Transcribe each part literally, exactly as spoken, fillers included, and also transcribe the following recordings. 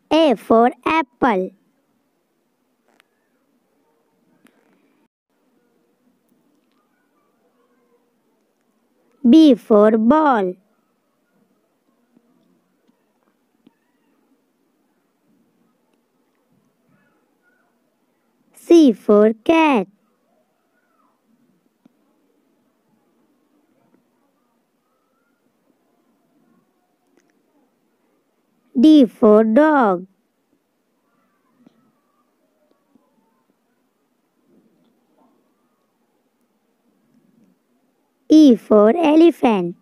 A for apple. B for ball. C for cat. D for dog. E for elephant.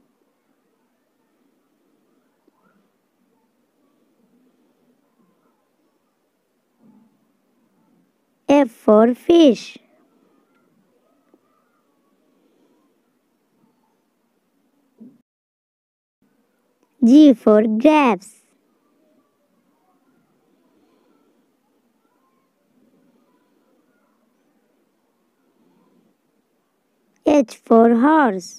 F for fish. G for grapes. H for horse.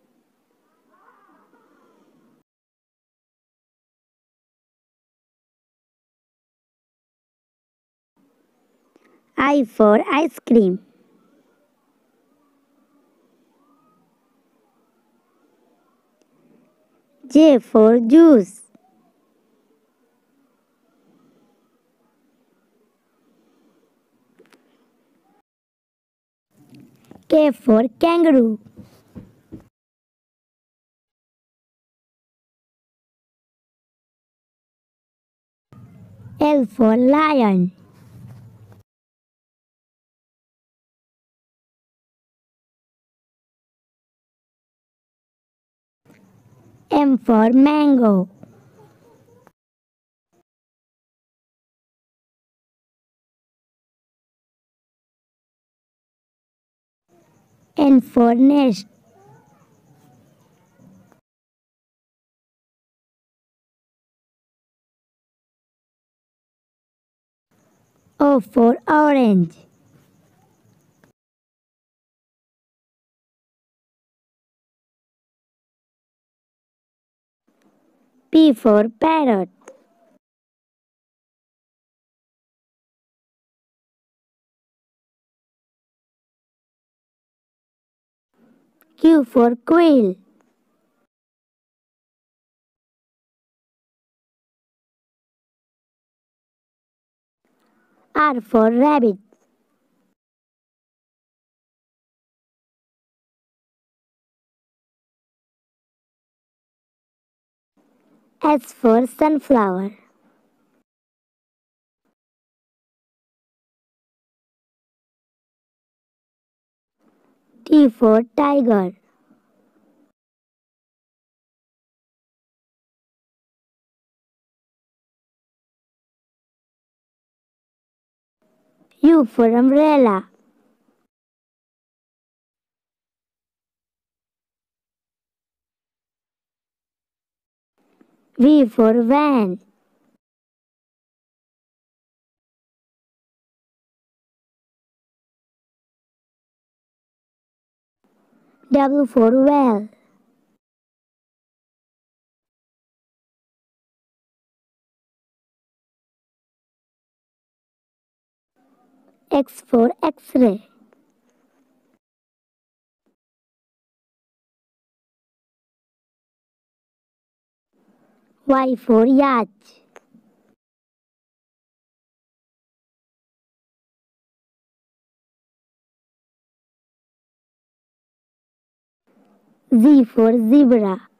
I for ice cream. J for juice. K for kangaroo. L for lion. M for mango. N for nest. O for orange. P for parrot. Q for quail. R for rabbit. S for sunflower. T for tiger. U for umbrella. V for van. W for well. X for X-ray. Y for yacht. Z for zebra.